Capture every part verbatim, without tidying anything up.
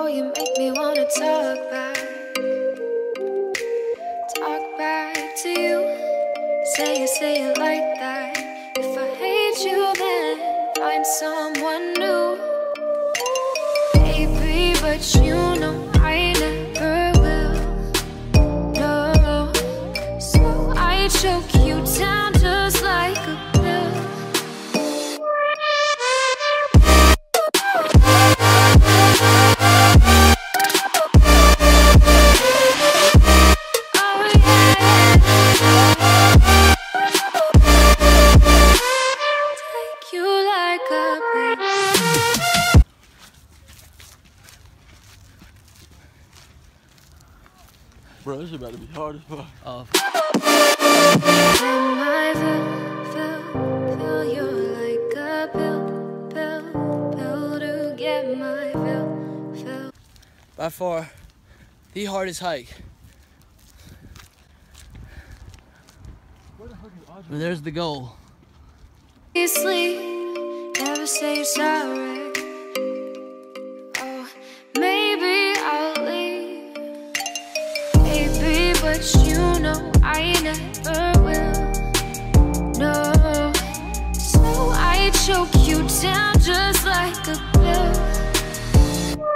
Oh, you make me wanna talk back, talk back to you. Say it, say it like that. If I hate you, then find someone new. Baby, but you know I never will. No, so I choke you down just like a pill. Bro, this is about to be hard as fuck. Oh. I feel, feel, feel you're like a pill, pill, pill to get my fill, fill. By far, the hardest hike. But there's the goal. You sleep, never say you're sorry. Oh, maybe I'll leave. Baby, but you know I never will. No, so I choke you down just like a pill.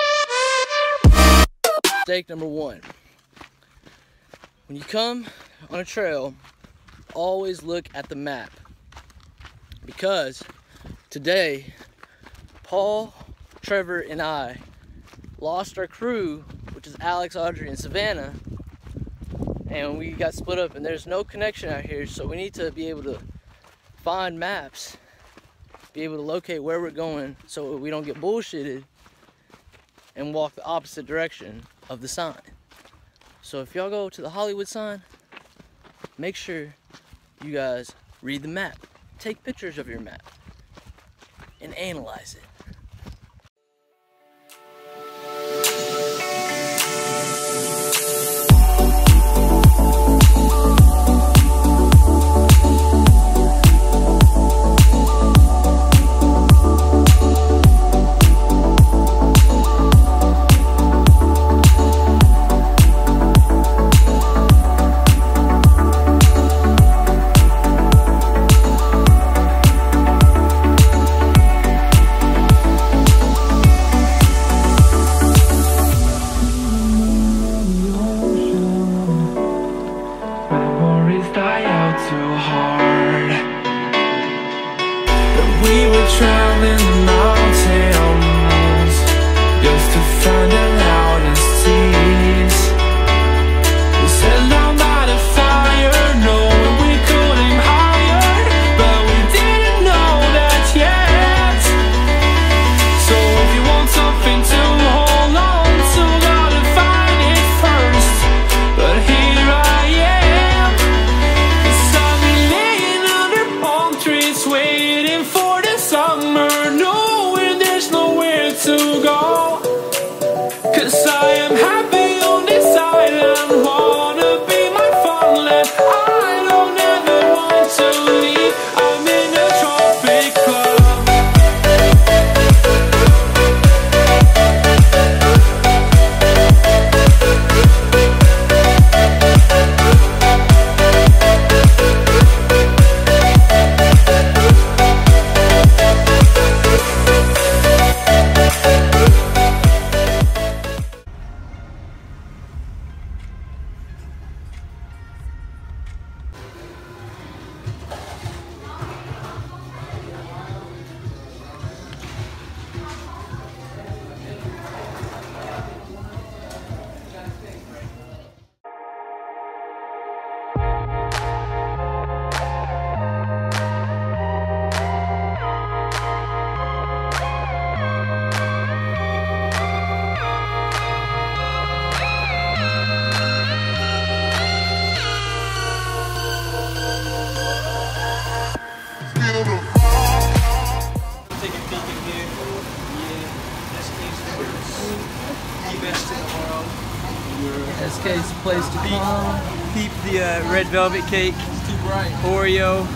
Mistake number one. When you come on a trail, always look at the map. Because today, Paul, Trevor, and I lost our crew, which is Alex, Audrey, and Savannah, and we got split up, and there's no connection out here, so we need to be able to find maps, be able to locate where we're going so we don't get bullshitted and walk the opposite direction of the sign. So if y'all go to the Hollywood sign, make sure you guys read the map, take pictures of your map, and analyze it. Traveling the mountains just to find the loudest seas. We sat down by the fire, knowing we could aim higher, but we didn't know that yet. So if you want something to hold on to, gotta find it first. But here I am, 'cause I've been laying under palm trees waiting for the summer, knowing there's nowhere to go. 'Cause I am happy on this island, wanna be my farmland. I don't ever want to leave, I'm in a tropic club. S K's place to come. Keep the uh, red velvet cake, It's too bright. Oreo.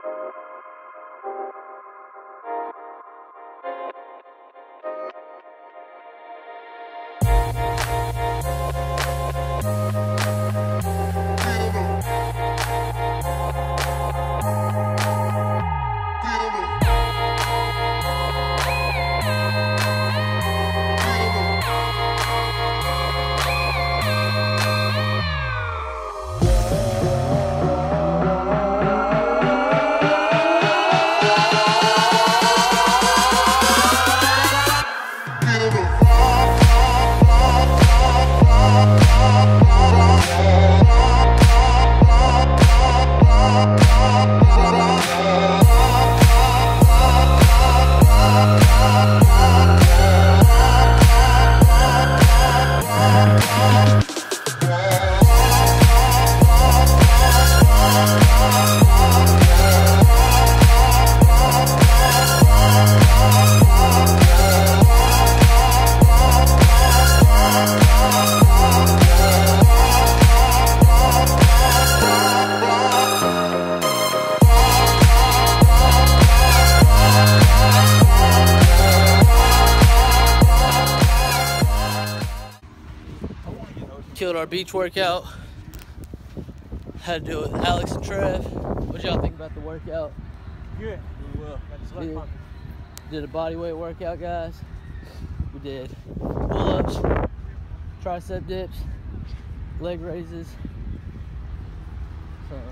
Killed our beach workout. Had to do it with Alex and Trev. What y'all think about the workout? Good. We will. Got this Did, left did a body weight workout, guys. We did pull-ups, tricep dips, leg raises, some,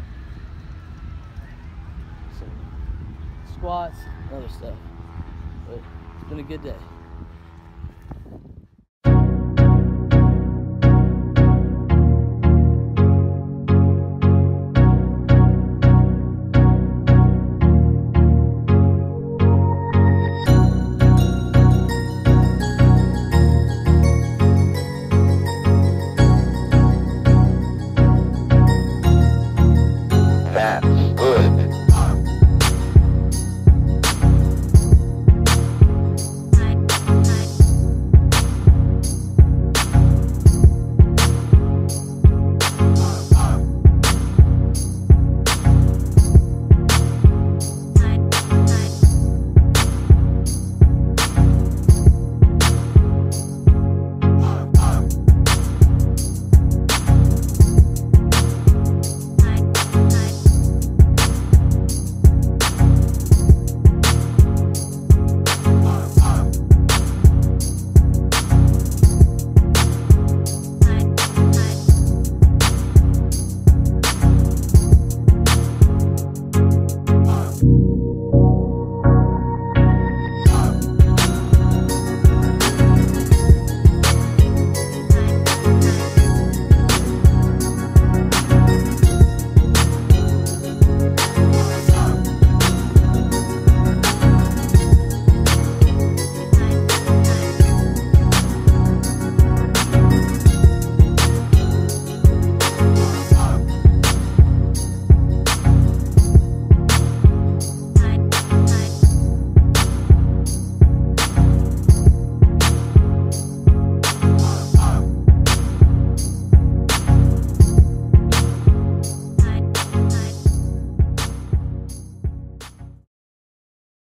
some squats, and other stuff. But it's been a good day.